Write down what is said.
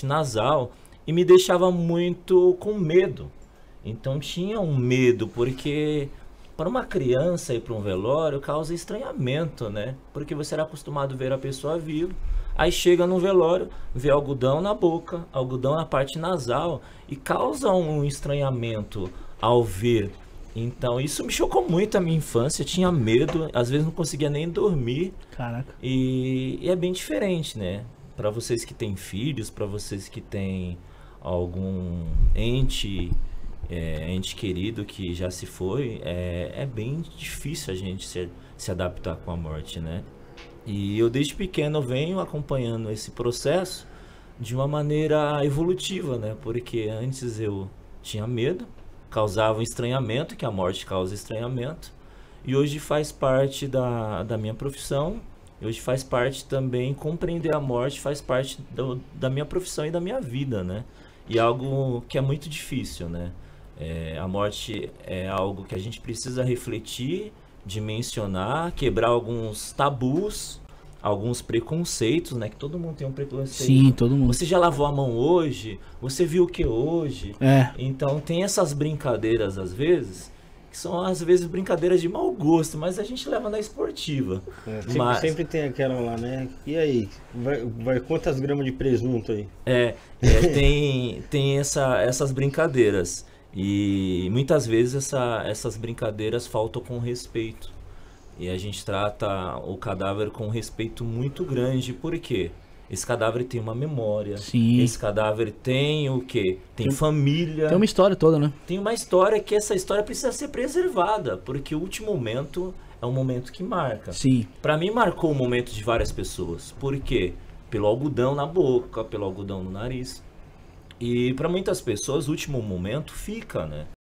parte nasal e me deixava muito com medo. Então tinha um medo, porque para uma criança ir para um velório causa estranhamento, né? Porque você era acostumado a ver a pessoa viva, aí chega no velório, vê algodão na boca, algodão na parte nasal e causa um estranhamento ao ver. Então isso me chocou muito a minha infância, tinha medo, às vezes não conseguia nem dormir. Caraca. E é bem diferente, né? Para vocês que têm filhos, para vocês que têm algum ente querido que já se foi, é bem difícil a gente se adaptar com a morte, né? E eu desde pequeno venho acompanhando esse processo de uma maneira evolutiva, né? Porque antes eu tinha medo, causava um estranhamento, que a morte causa estranhamento, e hoje faz parte da minha profissão, e hoje faz parte também, compreender a morte faz parte da minha profissão e da minha vida, né? E é algo que é muito difícil, né? A morte é algo que a gente precisa refletir, dimensionar, quebrar alguns tabus, alguns preconceitos, né? Que todo mundo tem um preconceito. Sim, todo mundo. Você já lavou a mão hoje? Você viu o que hoje? É. Então tem essas brincadeiras às vezes, que são às vezes brincadeiras de mau gosto, mas a gente leva na esportiva. Sempre tem aquela lá, né? E aí? Vai quantas gramas de presunto aí? Tem essas brincadeiras. E muitas vezes essas brincadeiras faltam com respeito. E a gente trata o cadáver com respeito muito grande. Por quê? Esse cadáver tem uma memória. Sim. Esse cadáver tem o quê? Tem família. Tem uma história toda, né? Tem uma história que essa história precisa ser preservada. Porque o último momento é um momento que marca. Sim. Pra mim marcou o momento de várias pessoas. Por quê? Pelo algodão na boca, pelo algodão no nariz. E para muitas pessoas o último momento fica, né?